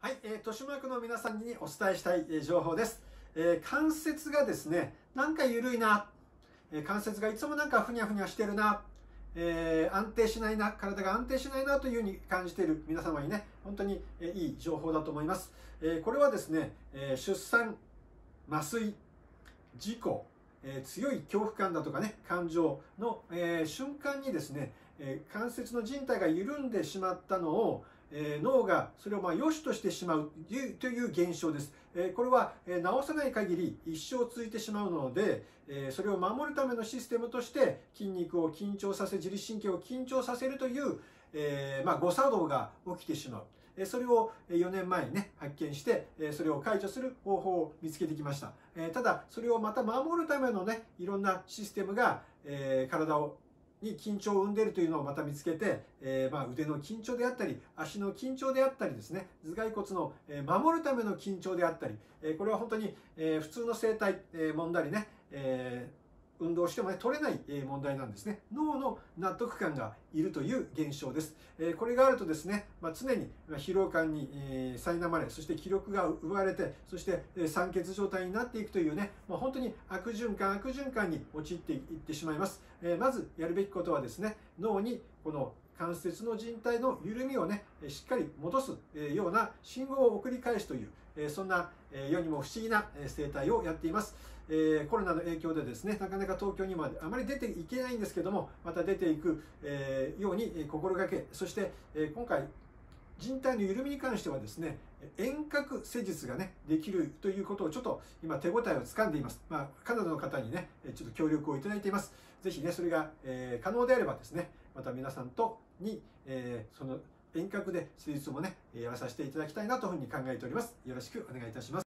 はい、豊島区の皆さんにお伝えしたい情報です。関節がですね、なんか緩いな、関節がいつもなんかふにゃふにゃしてるな、安定しないな、体が安定しないなというふうに感じている皆様にね、本当にいい情報だと思います。これはですね、出産、麻酔、事故、強い恐怖感だとかね、感情の、瞬間にですね、関節の靭帯が緩んでしまったのを、脳がそれを良しとしてしまうという現象です。これは治さない限り一生続いてしまうので、それを守るためのシステムとして筋肉を緊張させ、自律神経を緊張させるという、誤作動が起きてしまう。それを4年前にね、発見して、それを解除する方法を見つけてきました。ただ、それをまた守るためのね、いろんなシステムが、体に緊張を生んでいるというのをまた見つけて、腕の緊張であったり、足の緊張であったりですね、頭蓋骨の守るための緊張であったり、これは本当に普通の生態揉んだりね、運動してもね、取れない問題なんですね。脳の納得感がいるという現象です。これがあるとですね、常に疲労感に苛まれ、そして気力が奪われて、そして酸欠状態になっていくというね、本当に悪循環に陥っていってしまいます。まずやるべきことはですね、脳にこの関節の靭帯の緩みをね、しっかり戻すような信号を送り返すという、そんな世にも不思議な生態をやっています。コロナの影響でですね、なかなか東京にまであまり出ていけないんですけども、また出ていくように心がけ、そして今回、靭帯の緩みに関してはですね、遠隔施術がね、できるということをちょっと今手応えをつかんでいます。カナダの方にね、ちょっと協力をいただいています。ぜひね、それが可能であればですね、また皆さんとにその遠隔で施術もね、やらさせていただきたいなというふうに考えております。よろしくお願いいたします。